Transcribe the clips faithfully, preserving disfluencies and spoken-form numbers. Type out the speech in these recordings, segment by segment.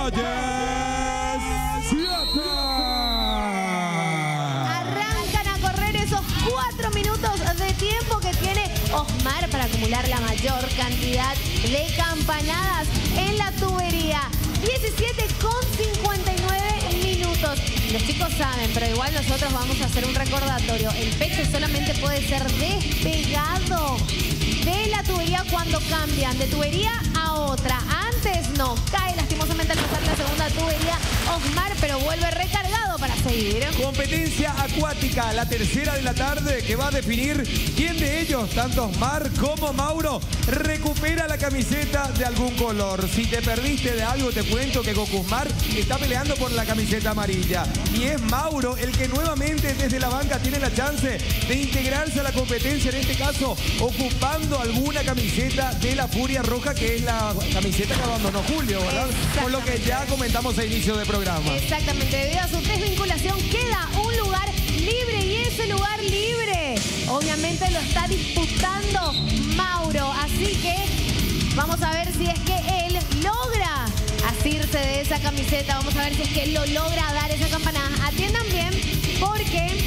Calle siete. Arrancan a correr esos cuatro minutos de tiempo que tiene Osmar para acumular la mayor cantidad de campanadas en la tubería. diecisiete con cincuenta y nueve minutos. Los chicos saben, pero igual nosotros vamos a hacer un recordatorio. El pecho solamente puede ser despegado de la tubería cuando cambian de tubería a otra. Antes no. Cae lastimosamente al pasar la segunda tubería Osmar, pero vuelve recargado para seguir. Competencia acuática, la tercera de la tarde, que va a definir quién de ellos, tanto Osmar como Mauro, recupera la camiseta de algún color. Si te perdiste de algo, te cuento que Gocusmar está peleando por la camiseta amarilla. Y es Mauro el que nuevamente desde la banca tiene la chance de integrarse a la competencia, en este caso ocupando alguna camiseta de la Furia Roja, que es la camiseta que abandonó Julio, ¿verdad? Por lo que ya comentamos a inicio de programa. Exactamente, debido a su desvinculación queda un lugar libre y ese lugar libre obviamente lo está disputando Mauro, así que vamos a ver si es que él logra asirse de esa camiseta, vamos a ver si es que él lo logra dar esa campanada. Atiendan bien, porque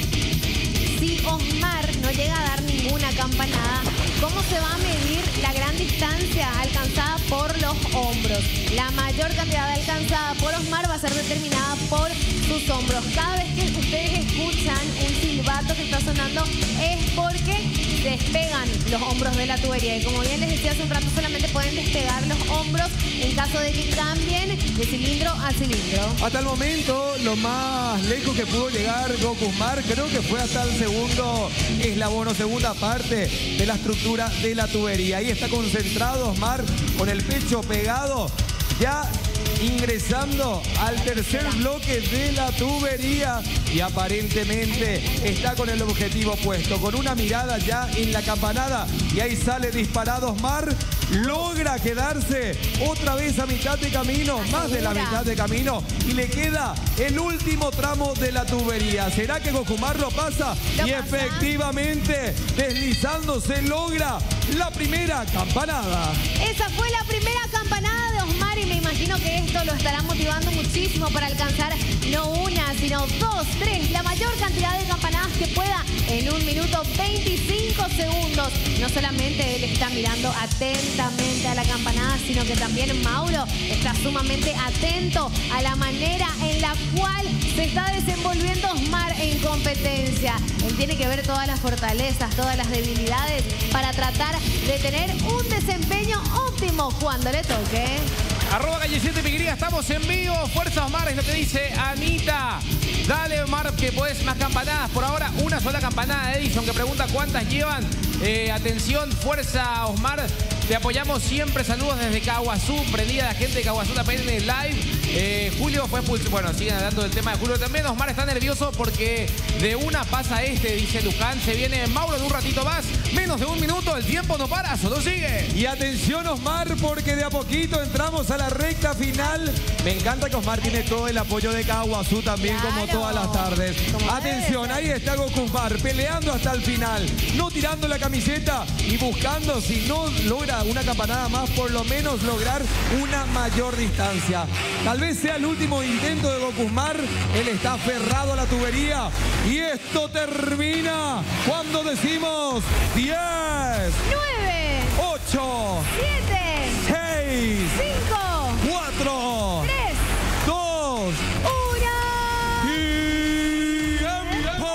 si Osmar no llega a dar ninguna campanada, ¿cómo se va a medir la gran distancia alcanzada por los hombros? La mayor cantidad alcanzada por Osmar va a ser determinada por sus hombros. Cada vez que ustedes escuchan un silbato que está sonando es porque despegan los hombros de la tubería. Y como bien les decía hace un rato, solamente pueden despegar los hombros en caso de que cambien de cilindro a cilindro. Hasta el momento, lo más lejos que pudo llegar Gocusmar, creo que fue hasta el segundo eslabón o segunda parte de la estructura de la tubería. Ahí está concentrado Osmar con el pecho pegado, ya ingresando al tercer bloque de la tubería y aparentemente está con el objetivo puesto, con una mirada ya en la campanada, y ahí sale disparado Osmar, logra quedarse otra vez a mitad de camino, más de la mitad de camino, y le queda el último tramo de la tubería. ¿Será que Gocusmar lo pasa? ¿Lo y pasa? Efectivamente, deslizándose, logra la primera campanada. Esa fue la primera campanada de Osmar y me imagino que esto lo estará motivando muchísimo para alcanzar no una, sino dos, tres, la mayor cantidad de campanadas que pueda en un minuto veinticinco segundos. No solamente él está mirando atentamente a la campanada, sino que también Mauro está sumamente atento a la manera en la cual se está desenvolviendo Osmar en competencia. Él tiene que ver todas las fortalezas, todas las debilidades para tratar de tener un desempeño óptimo cuando le toque. Arroba Calle siete Pigría, estamos en vivo. Fuerza Osmar, es lo que dice Anita. Dale Omar, que podés más campanadas. Por ahora, una sola campanada. Edison, que pregunta cuántas llevan. Eh, atención, fuerza Osmar. Te apoyamos siempre. Saludos desde Caguazú. Prendida la gente de Caguazú también en el live. Eh, Julio fue expulsado. Bueno, siguen hablando del tema de Julio también. Osmar está nervioso porque de una pasa este, dice Luján. Se viene Mauro de un ratito más. Menos de un minuto. El tiempo no para, solo sigue. Y atención Osmar, porque de a poquito entramos a la recta final. Me encanta que Osmar tiene todo el apoyo de Caguazú también, Claro, como todas las tardes. como Atención, ahí está Gocusmar peleando hasta el final, no tirando la camiseta y buscando, si no logra una campanada más, por lo menos lograr una mayor distancia. Tal vez sea el último intento de Gocusmar. Él está aferrado a la tubería y esto termina cuando decimos diez, nueve, ocho, siete, seis, cinco, cuatro, tres, dos, uno. tiempo.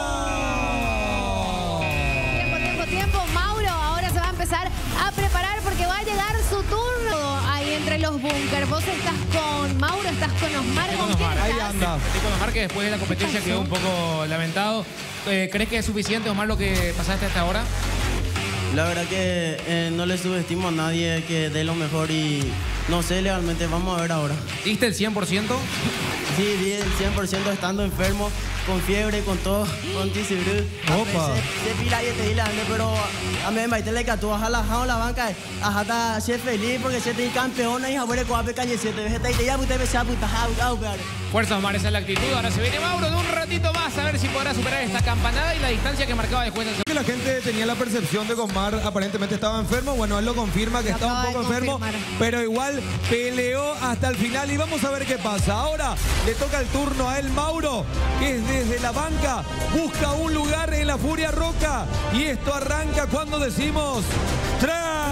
Tiempo, tiempo, tiempo. Mauro ahora se va a empezar a preparar porque va a llegar su turno ahí entre los búnkers. Vos estás con Mauro, estás con Osmar. ¿Con quién Ahí estás? anda. Estoy con Omar, que después de la competencia quedó un poco lamentado. Eh, ¿Crees que es suficiente, Omar, lo que pasaste hasta ahora? La verdad que eh, no le subestimo a nadie que dé lo mejor y no sé legalmente, vamos a ver ahora. ¿Diste el cien por ciento? Sí, di el cien por ciento estando enfermo, con fiebre, con todo, con tisibru. Opa. Se pila y te dile, pero a mí me baite le que tú vas a la jaula la banca, a hasta ser feliz porque se te campeona y a ver cuál calle siete, vete y te ya usted me sabe puta Fuerza Omar, esa es la actitud. Ahora se viene Mauro de un ratito más a ver si podrá superar esta campanada y la distancia que marcaba de juez. Que la gente tenía la percepción de que Osmar aparentemente estaba enfermo. Bueno, él lo confirma que Lo estaba un acaba poco de enfermo, confirmar. pero igual peleó hasta el final y vamos a ver qué pasa. Ahora le toca el turno a él, Mauro, que es desde la banca, busca un lugar en la Furia Roca y esto arranca cuando decimos tres,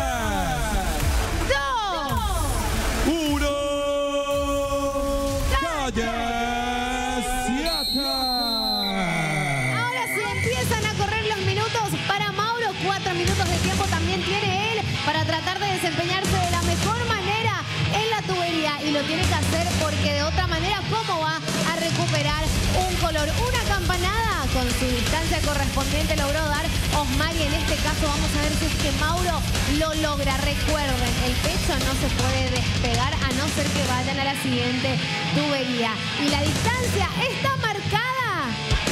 ¡Dos! uno, calle siete. Ahora sí empiezan a correr los minutos para Mauro. Cuatro minutos de tiempo también tiene él para tratar de desempeñarse de la mejor manera en la tubería. Y lo tiene que hacer porque de otra manera, ¿cómo va a recuperar un color? Una campanada con su distancia correspondiente logró dar Osmar y en este caso vamos a ver si es que Mauro lo logra. Recuerden, el pecho no se puede despegar a no ser que vayan a la siguiente tubería. Y la distancia está marcada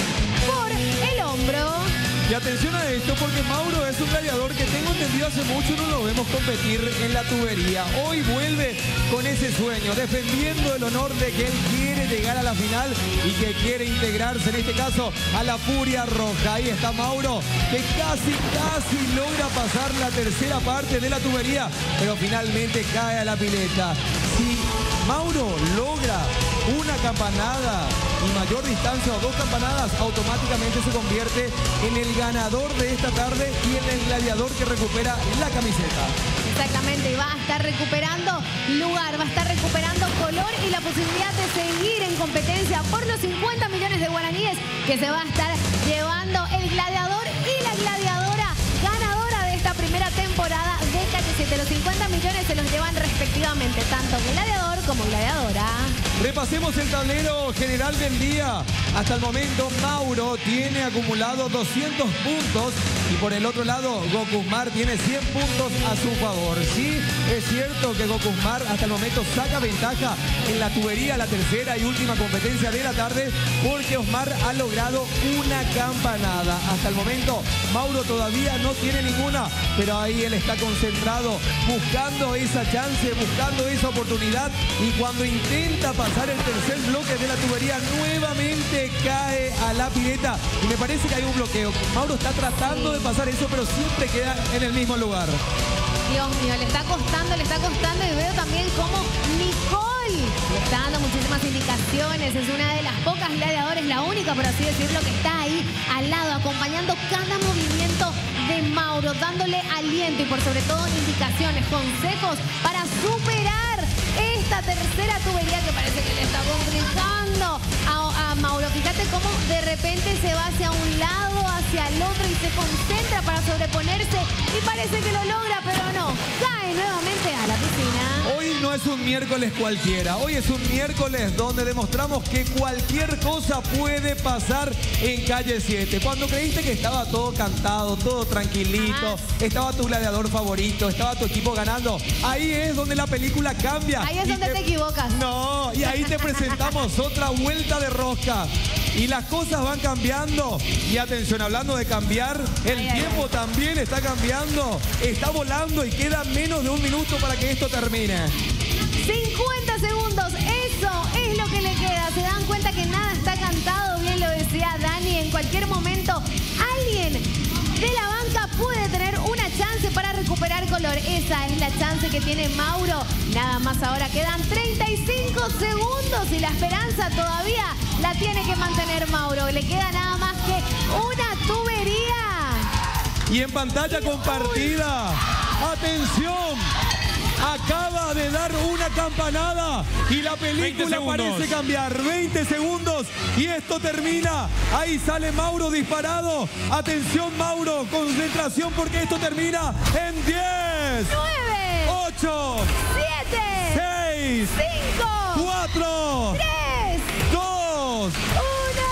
por el hombro. Y atención a esto porque Mauro es un gladiador que tengo entendido hace mucho no lo vemos competir en la tubería. Hoy vuelve con ese sueño, defendiendo el honor de que él quiere llegar a la final y que quiere integrarse en este caso a la Furia Roja. Ahí está Mauro, que casi, casi logra pasar la tercera parte de la tubería, pero finalmente cae a la pileta. Si Mauro logra una campanada y mayor distancia o dos campanadas, automáticamente se convierte en el ganador de esta tarde y en el gladiador que recupera la camiseta. Exactamente, y va a estar recuperando lugar, va a estar recuperando color y la posibilidad de seguir en competencia por los cincuenta millones de guaraníes que se va a estar llevando el gladiador y la gladiadora ganadora de esta primera temporada de Calle siete. Los cincuenta millones se los llevan respectivamente tanto gladiador como gladiadora. Repasemos el tablero general del día. Hasta el momento Mauro tiene acumulado doscientos puntos y por el otro lado Gokuzmar tiene cien puntos a su favor. Sí, es cierto que Gokuzmar hasta el momento saca ventaja en la tubería, la tercera y última competencia de la tarde, porque Osmar ha logrado una campanada. Hasta el momento Mauro todavía no tiene ninguna, pero ahí él está concentrado buscando esa chance, buscando esa oportunidad, y cuando intenta pasar el tercer bloque de la tubería nuevamente cae a la pileta y me parece que hay un bloqueo. Mauro está tratando de pasar eso, pero siempre queda en el mismo lugar. Dios mío, le está costando, le está costando y veo también cómo Nicole le está dando muchísimas indicaciones. Es una de las pocas gladiadores, la única por así decirlo, que está ahí al lado, acompañando cada movimiento de Mauro, dándole aliento y por sobre todo indicaciones, consejos para superar esta tercera tubería que parece que le está complicando a, a Mauro. Fíjate cómo de repente se va hacia un lado, hacia el otro y se concentra para sobreponerse y parece que lo logra, pero no, cae nuevamente a la piscina. Hoy no es un miércoles cualquiera, hoy es un miércoles donde demostramos que cualquier cosa puede pasar en Calle siete. Cuando creíste que estaba todo cantado, todo tranquilito, estaba tu gladiador favorito, estaba tu equipo ganando, ahí es donde la película cambia. Ahí es y donde te equivocas. No, y ahí te presentamos otra vuelta de rosca. Y las cosas van cambiando. Y atención, hablando de cambiar, el Ay, ay, tiempo ay. también está cambiando. Está volando y queda menos de un minuto para que esto termine. cincuenta segundos, eso es lo que le queda. Se dan cuenta que nada está cantado, bien lo decía Dani. En cualquier momento alguien de la banca puede tener una chance para recuperar color. Esa es la chance que tiene Mauro. Nada más ahora quedan treinta y cinco segundos y la esperanza todavía la tiene que mantener Mauro. Le queda nada más que una tubería. Y en pantalla compartida, atención, acaba de dar una campanada y la película parece cambiar. veinte segundos y esto termina. Ahí sale Mauro disparado. Atención Mauro, concentración porque esto termina en diez, nueve, ocho, siete, seis, cinco, cuatro, tres, dos, uno.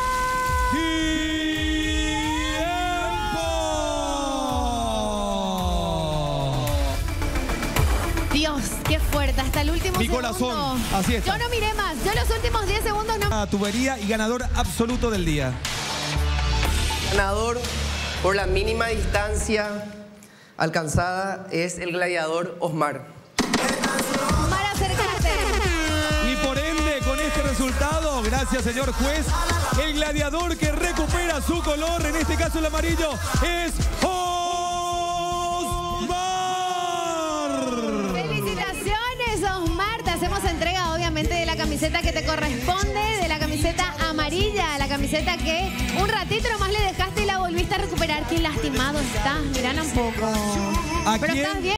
tiempo. Dios qué fuerte, hasta el último Mi segundo. corazón, así está. Yo no miré más, yo los últimos diez segundos no... La tubería y ganador absoluto del día. Ganador por la mínima distancia alcanzada es el gladiador Osmar. Omar, acércate. Y por ende, con este resultado, gracias señor juez, el gladiador que recupera su color, en este caso el amarillo, es Osmar. Felicitaciones, Osmar. Te hacemos entrega, obviamente, de la camiseta que te corresponde, de la camiseta amarilla, la camiseta que un ratito nomás le dejaste y la volviste a recuperar. Qué lastimado estás, mirala un poco. ¿A Pero quién? estás bien.